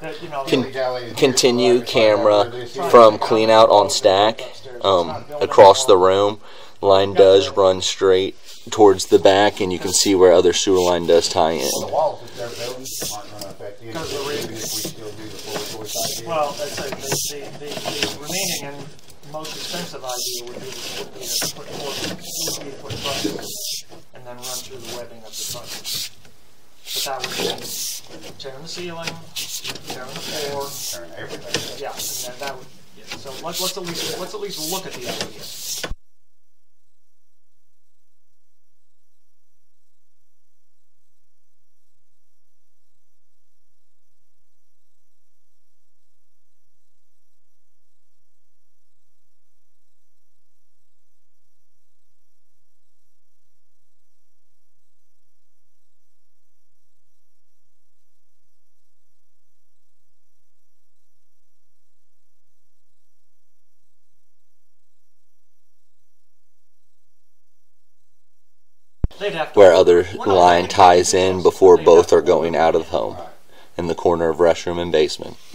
continue camera from clean out on stack across the room. Line does run straight towards the back, and you can see where other sewer line does tie in. Well, the remaining and most expensive idea would be to put trusses and then run through the webbing of the trusses. But that would mean tearing the ceiling, tearing the floor, tearing everything. Yeah, and then that would. Yeah. So let's at least look at the idea. Where other line ties in before both are going out of home, in the corner of restroom and basement.